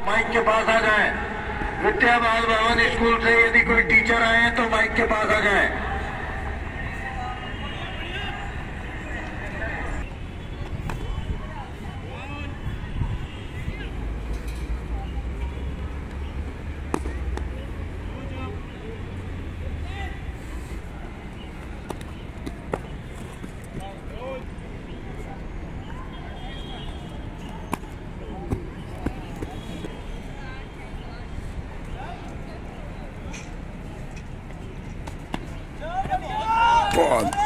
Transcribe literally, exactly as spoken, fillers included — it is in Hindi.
माइक के पास आ जाए। विद्या बाल भवन स्कूल से यदि कोई टीचर आए तो माइक के पास आ जाए। Go on.